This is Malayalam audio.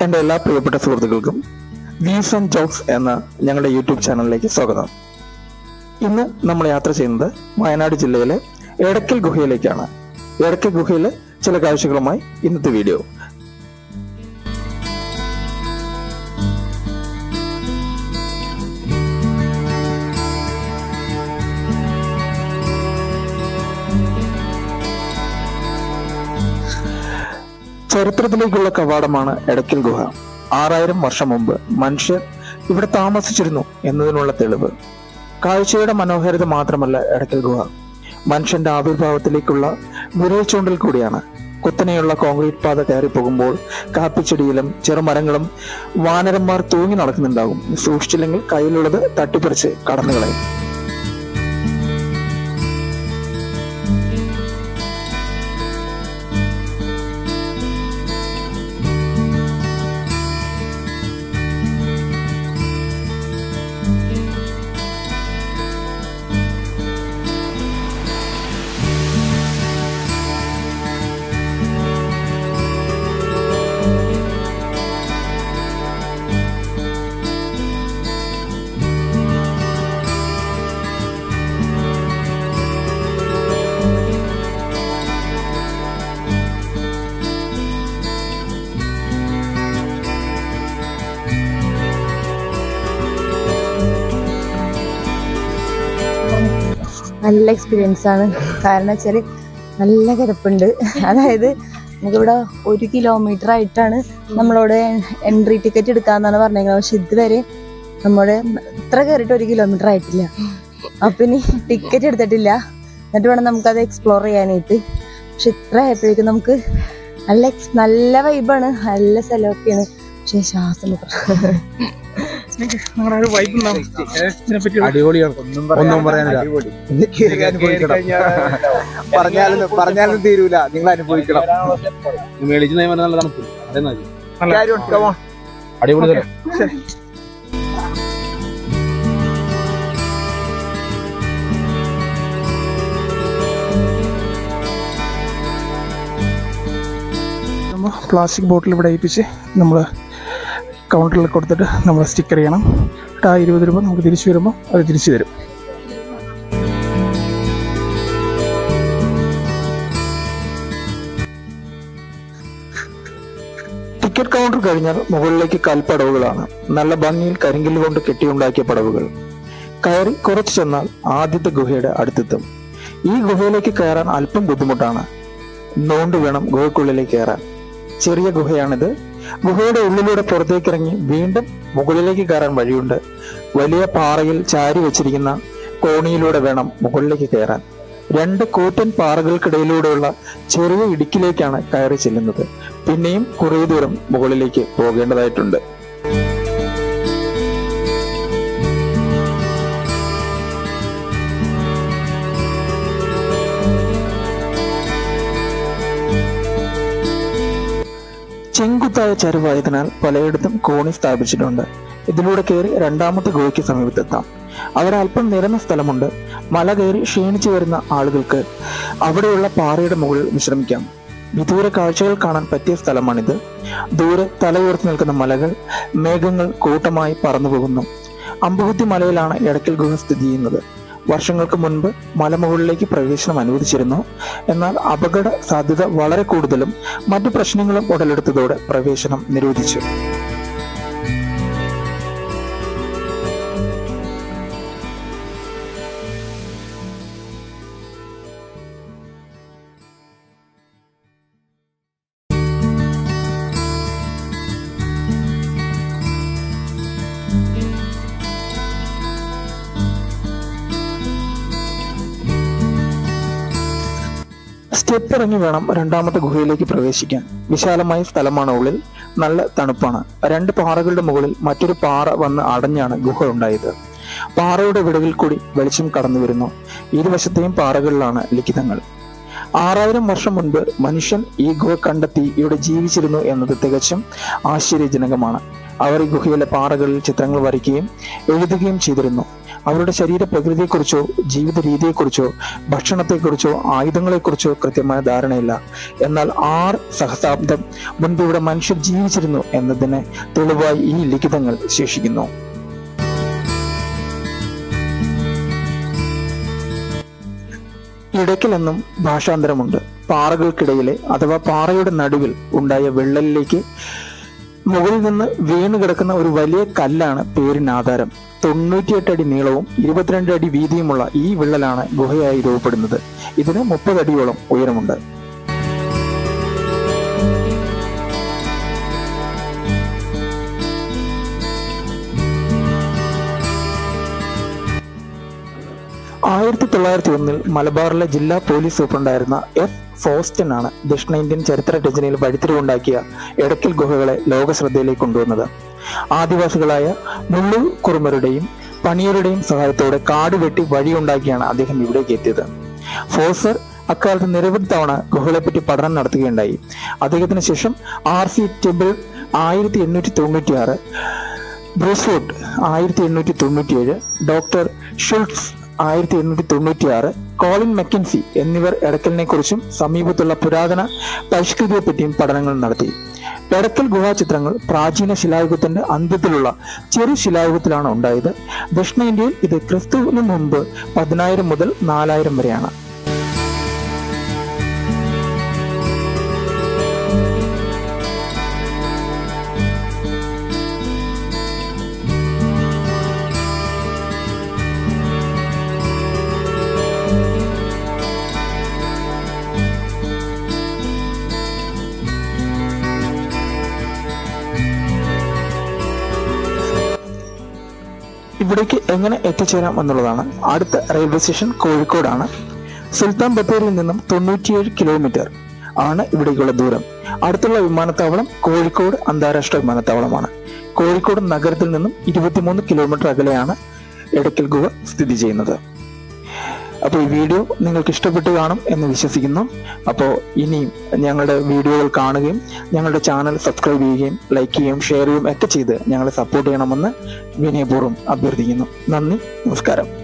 എൻ്റെ എല്ലാ പ്രിയപ്പെട്ട സുഹൃത്തുക്കൾക്കും വ്യൂസ് ആൻഡ് ജോക്സ് എന്ന ഞങ്ങളുടെ യൂട്യൂബ് ചാനലിലേക്ക് സ്വാഗതം. ഇന്ന് നമ്മൾ യാത്ര ചെയ്യുന്നത് വയനാട് ജില്ലയിലെ എടക്കൽ ഗുഹയിലേക്കാണ്. എടക്കൽ ഗുഹയിലെ ചില കാഴ്ചകളുമായി ഇന്നത്തെ വീഡിയോ. ചരിത്രത്തിലേക്കുള്ള കവാടമാണ് എടക്കൽ ഗുഹ. 6000 വർഷം മുമ്പ് മനുഷ്യർ ഇവിടെ താമസിച്ചിരുന്നു എന്നതിനുള്ള തെളിവ്. കാഴ്ചയുടെ മനോഹാരിത മാത്രമല്ല എടക്കൽ ഗുഹ, മനുഷ്യന്റെ ആവിർഭാവത്തിലേക്കുള്ള വിരൽ ചൂണ്ടൽ കൂടിയാണ്. കുത്തനെയുള്ള കോൺക്രീറ്റ് പാത കയറി പോകുമ്പോൾ കാപ്പിച്ചെടിയിലും ചെറുമരങ്ങളും വാനരന്മാർ തൂങ്ങി നടക്കുന്നുണ്ടാകും. സൂക്ഷിച്ചില്ലെങ്കിൽ കയ്യിലുള്ളത് തട്ടിപ്പറിച്ച് കടന്നു കളയും. നല്ല എക്സ്പീരിയൻസ് ആണ്. കാരണം വെച്ചാൽ നല്ല കിടപ്പുണ്ട്. അതായത് നമുക്കിവിടെ 1 കിലോമീറ്റർ ആയിട്ടാണ് നമ്മളോട് എൻട്രി ടിക്കറ്റ് എടുക്കാന്നാണ് പറഞ്ഞേക്കുന്നത്. പക്ഷെ ഇതുവരെ നമ്മുടെ ഇത്ര കയറിയിട്ട് 1 കിലോമീറ്റർ ആയിട്ടില്ല. അപ്പൊ ഇനി ടിക്കറ്റ് എടുത്തിട്ടില്ല, എന്നിട്ട് വേണം നമുക്കത് എക്സ്പ്ലോർ ചെയ്യാനായിട്ട്. പക്ഷെ ഇത്ര ആയപ്പോഴേക്കും നമുക്ക് നല്ല വൈബാണ്, നല്ല സ്ഥലമൊക്കെയാണ്. പക്ഷെ ശ്വാസം അടിപൊളിയാണ്, ഒന്നും പറയാനില്ല. പറഞ്ഞാലും തീരൂല, നിങ്ങൾ അനുഭവിക്കണം. മേളിച്ച് നയം നല്ല തണുപ്പില്ല, അടിപൊളി സ്ഥലം. പ്ലാസ്റ്റിക് ബോട്ടിൽ ഇവിടെ ഏൽപ്പിച്ച് നമ്മൾ കൗണ്ടറിൽ കൊടുത്തിട്ട് നമ്മൾ സ്റ്റിക്കർ ചെയ്യണം. ആ 20 രൂപ നമുക്ക് തിരിച്ചു വരുമ്പോൾ അത് തിരിച്ചു തരും. ടിക്കറ്റ് കൗണ്ടർ കഴിഞ്ഞാൽ മുകളിലേക്ക് കൽപ്പടവുകളാണ്. നല്ല ഭംഗിയിൽ കരിങ്കല്ല് കൊണ്ട് കെട്ടിയുണ്ടാക്കിയ പടവുകൾ. കയറി കുറച്ച് ചെന്നാൽ ആദ്യത്തെ ഗുഹയുടെ അടുത്തെത്തും. ഈ ഗുഹയിലേക്ക് കയറാൻ അല്പം ബുദ്ധിമുട്ടാണ്. നോണ്ട് വേണം ഗുഹയ്ക്കുള്ളിലേക്ക് കയറാൻ. ചെറിയ ഗുഹയാണിത്. ഗുഹയുടെ ഉള്ളിലൂടെ പുറത്തേക്കിറങ്ങി വീണ്ടും മുകളിലേക്ക് കയറാൻ വഴിയുണ്ട്. വലിയ പാറയിൽ ചാരി വെച്ചിരിക്കുന്ന കോണിയിലൂടെ വേണം മുകളിലേക്ക് കയറാൻ. 2 കൂറ്റൻ പാറകൾക്കിടയിലൂടെയുള്ള ചെറിയ ഇടുക്കിലേക്കാണ് കയറി ചെല്ലുന്നത്. പിന്നെയും കുറേ ദൂരം മുകളിലേക്ക് പോകേണ്ടതായിട്ടുണ്ട്. ചെങ്കുത്തായ ചരിവായതിനാൽ പലയിടത്തും കോണി സ്ഥാപിച്ചിട്ടുണ്ട്. ഇതിലൂടെ കയറി 2ാമത്തെ ഗുഹയ്ക്ക് സമീപത്തെത്താം. അവിടെ അല്പം നിരന്ന സ്ഥലമുണ്ട്. മല കയറി ക്ഷീണിച്ചു വരുന്ന ആളുകൾക്ക് അവിടെയുള്ള പാറയുടെ മുകളിൽ വിശ്രമിക്കാം. വിദൂര കാഴ്ചകൾ കാണാൻ പറ്റിയ സ്ഥലമാണിത്. ദൂരെ തലയുയർത്തി നിൽക്കുന്ന മലകൾ, മേഘങ്ങൾ കൂട്ടമായി പറന്നു പോകുന്നു. അമ്പുകുത്തി മലയിലാണ് എടക്കൽ ഗുഹ സ്ഥിതി ചെയ്യുന്നത്. വർഷങ്ങൾക്ക് മുൻപ് മലമുകളിലേക്ക് പ്രവേശനം അനുവദിച്ചിരുന്നു. എന്നാൽ അപകട സാധ്യത വളരെ കൂടുതലും മറ്റു പ്രശ്നങ്ങളും ഉടലെടുത്തതോടെ പ്രവേശനം നിരോധിച്ചു. സ്റ്റെപ്പ് ഇറങ്ങി വേണം 2ാമത്തെ ഗുഹയിലേക്ക് പ്രവേശിക്കാൻ. വിശാലമായ സ്ഥലമാണ് ഉള്ളിൽ. നല്ല തണുപ്പാണ്. 2 പാറകളുടെ മുകളിൽ മറ്റൊരു പാറ വന്ന് അടഞ്ഞാണ് ഗുഹ ഉണ്ടായത്. പാറയുടെ വിടവിൽ കൂടി വെളിച്ചം കടന്നു വരുന്നു. ഇരുവശത്തെയും പാറകളിലാണ് ലിഖിതങ്ങൾ. 6000 വർഷം മുൻപ് മനുഷ്യൻ ഈ ഗുഹ കണ്ടെത്തി ഇവിടെ ജീവിച്ചിരുന്നു എന്നത് തികച്ചും ആശ്ചര്യജനകമാണ്. അവർ ഈ ഗുഹയിലെ പാറകളിൽ ചിത്രങ്ങൾ വരയ്ക്കുകയും എഴുതുകയും ചെയ്തിരുന്നു. അവരുടെ ശരീര പ്രകൃതിയെക്കുറിച്ചോ ജീവിത രീതിയെക്കുറിച്ചോ ഭക്ഷണത്തെക്കുറിച്ചോ ആയുധങ്ങളെക്കുറിച്ചോ കൃത്യമായ ധാരണയില്ല. എന്നാൽ 6 സഹസ്രാബ്ദം മുൻപ് ഇവിടെ മനുഷ്യർ ജീവിച്ചിരുന്നു എന്നതിന് തെളിവായി ഈ ലിഖിതങ്ങൾ ശേഷിക്കുന്നു. ഇടയ്ക്കൽ എന്നും ഭാഷാന്തരമുണ്ട്. പാറകൾക്കിടയിലെ അഥവാ പാറയുടെ നടുവിൽ ഉണ്ടായ വിള്ളലിലേക്ക് മുകളിൽ നിന്ന് വീണ് കിടക്കുന്ന ഒരു വലിയ കല്ലാണ് പേരിനാധാരം. 98 അടി നീളവും 22 അടി വീതിയുമുള്ള ഈ വിള്ളലാണ് ഗുഹയായി രൂപപ്പെടുന്നത്. ഇതിന് 30 അടിയോളം ഉയരമുണ്ട്. ആയിരത്തി 1901 മലബാറിലെ ജില്ലാ പോലീസ് സൂപ്രണ്ടായിരുന്ന F. ഫോസ്റ്റൻ ആണ് ദക്ഷിണേന്ത്യൻ ചരിത്ര രചനയിൽ വഴിത്തിരിവുണ്ടാക്കിയ എടക്കൽ ഗുഹകളെ ലോക ശ്രദ്ധയിലേക്ക് കൊണ്ടുവന്നത്. ആദിവാസികളായ മുള്ളു കുറുമരുടെയും പണിയരുടെയും സഹായത്തോടെ കാട് വെട്ടി വഴിയുണ്ടാക്കിയാണ് അദ്ദേഹം ഇവിടേക്ക് എത്തിയത്. ഫോസർ അക്കാലത്ത് നിരവധി തവണ ഗുഹകളെപ്പറ്റി പഠനം നടത്തുകയുണ്ടായി. അദ്ദേഹത്തിന് ശേഷം R. C. Temple 1896, Bruce Foote 1897, doctor Schultz 1896, Colin Mackenzie എന്നിവർ എടക്കലിനെ കുറിച്ചും സമീപത്തുള്ള പുരാതന പരിഷ്കൃതിയെപ്പറ്റിയും പഠനങ്ങൾ നടത്തി. എടക്കൽ ഗുഹാചിത്രങ്ങൾ പ്രാചീന ശിലായുഗത്തിന്റെ അന്ത്യത്തിലുള്ള ചെറു ശിലായുഗത്തിലാണ് ഉണ്ടായത്. ദക്ഷിണേന്ത്യയിൽ ഇത് ക്രിസ്തുവിന് മുമ്പ് 10,000 മുതൽ 4,000 വരെയാണ്. ഇവിടേക്ക് എങ്ങനെ എത്തിച്ചേരാം എന്നുള്ളതാണ്. അടുത്ത റെയിൽവേ സ്റ്റേഷൻ കോഴിക്കോടാണ്. സുൽത്താൻ ബത്തേരിയിൽ നിന്നും 97 കിലോമീറ്റർ ആണ് ഇവിടേക്കുള്ള ദൂരം. അടുത്തുള്ള വിമാനത്താവളം കോഴിക്കോട് അന്താരാഷ്ട്ര വിമാനത്താവളമാണ്. കോഴിക്കോട് നഗരത്തിൽ നിന്നും 23 കിലോമീറ്റർ അകലെയാണ് എടക്കൽ ഗുഹ സ്ഥിതി ചെയ്യുന്നത്. അപ്പോൾ ഈ വീഡിയോ നിങ്ങൾക്ക് ഇഷ്ടപ്പെട്ടു കാണും എന്ന് വിശ്വസിക്കുന്നു. അപ്പോൾ ഇനിയും ഞങ്ങളുടെ വീഡിയോകൾ കാണുകയും ഞങ്ങളുടെ ചാനൽ സബ്സ്ക്രൈബ് ചെയ്യുകയും ലൈക്ക് ചെയ്യുകയും ഷെയർ ചെയ്യുകയും ഒക്കെ ചെയ്ത് ഞങ്ങളെ സപ്പോർട്ട് ചെയ്യണമെന്ന് വിനയപൂർവ്വം അഭ്യർത്ഥിക്കുന്നു. നന്ദി, നമസ്കാരം.